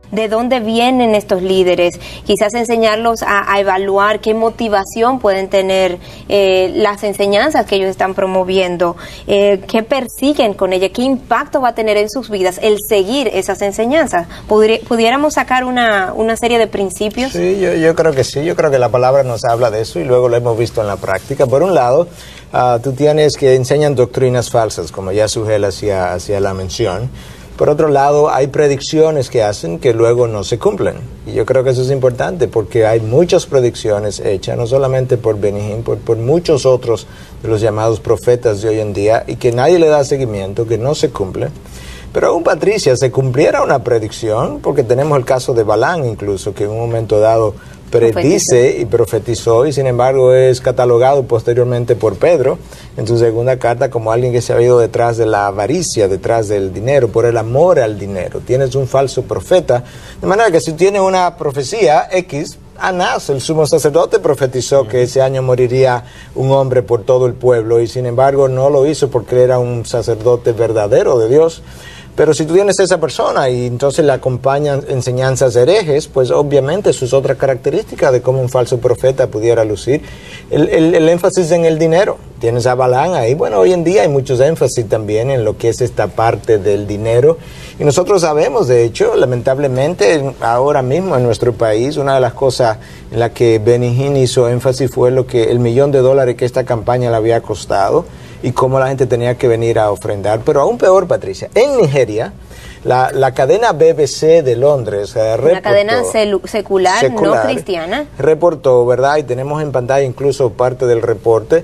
de dónde vienen estos líderes, quizás enseñarlos a evaluar qué motivación pueden tener las enseñanzas que ellos están promoviendo, qué persiguen con ellas, qué impacto va a tener en sus vidas el seguir esas enseñanzas. ¿Pudiéramos sacar una serie de principios? Sí, yo creo que sí, yo creo que la palabra nos habla de eso y luego lo hemos visto en la práctica. Por un lado, tú tienes que enseñan doctrinas falsas, como ya Sujel hacía la mención. Por otro lado, hay predicciones que hacen que luego no se cumplen. Y yo creo que eso es importante porque hay muchas predicciones hechas, no solamente por Benny Hinn, por muchos otros de los llamados profetas de hoy en día, y que nadie le da seguimiento, que no se cumple. Pero aún, Patricia, se cumpliera una predicción, porque tenemos el caso de Balaam incluso, que en un momento dado predice y profetizó, y sin embargo es catalogado posteriormente por Pedro en su segunda carta como alguien que se ha ido detrás de la avaricia, detrás del dinero, por el amor al dinero. Tienes un falso profeta, de manera que si tienes una profecía X, Anás, el sumo sacerdote, profetizó que ese año moriría un hombre por todo el pueblo, y sin embargo no lo hizo porque era un sacerdote verdadero de Dios. Pero si tú tienes esa persona y entonces le acompañan enseñanzas herejes, pues obviamente eso es otra característica de cómo un falso profeta pudiera lucir. El énfasis en el dinero. Tienes a Balaam ahí. Bueno, hoy en día hay muchos énfasis también en lo que es esta parte del dinero. Y nosotros sabemos, de hecho, lamentablemente, ahora mismo en nuestro país, una de las cosas en la que Benny Hinn hizo énfasis fue el $1.000.000 que esta campaña le había costado, y cómo la gente tenía que venir a ofrendar. Pero aún peor, Patricia, en Nigeria, la cadena BBC de Londres reportó, una cadena secular, no cristiana, reportó, ¿verdad? Y tenemos en pantalla incluso parte del reporte.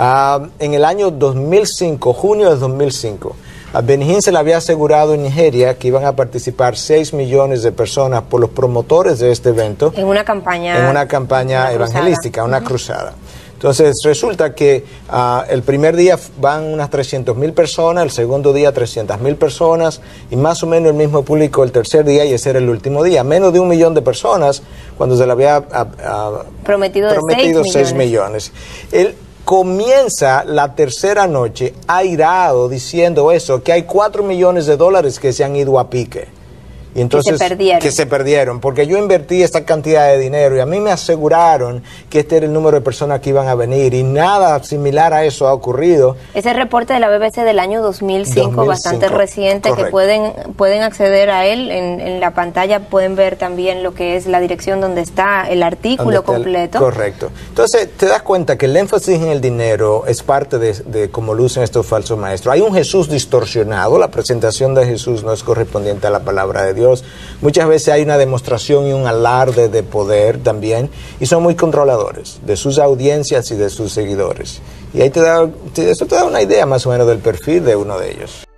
En el año 2005, junio de 2005, a Benny Hinn se le había asegurado en Nigeria que iban a participar 6 millones de personas por los promotores de este evento. En una campaña evangelística, una cruzada. Entonces resulta que el primer día van unas 300.000 personas, el segundo día 300.000 personas, y más o menos el mismo público el tercer día, y ese era el último día. Menos de 1 millón de personas cuando se le había prometido 6 millones. Él comienza la tercera noche airado diciendo eso, que hay $4 millones que se han ido a pique. Y entonces, que se perdieron, porque yo invertí esta cantidad de dinero y a mí me aseguraron que este era el número de personas que iban a venir, y nada similar a eso ha ocurrido. Ese reporte de la BBC del año 2005, bastante reciente, correcto, que pueden acceder a él en la pantalla, pueden ver también lo que es la dirección donde está el artículo completo. Correcto. Entonces te das cuenta que el énfasis en el dinero es parte de cómo lucen estos falsos maestros. Hay un Jesús distorsionado, la presentación de Jesús no es correspondiente a la palabra de Dios. Muchas veces hay una demostración y un alarde de poder también, y son muy controladores de sus audiencias y de sus seguidores. Y ahí eso te da una idea más o menos del perfil de uno de ellos.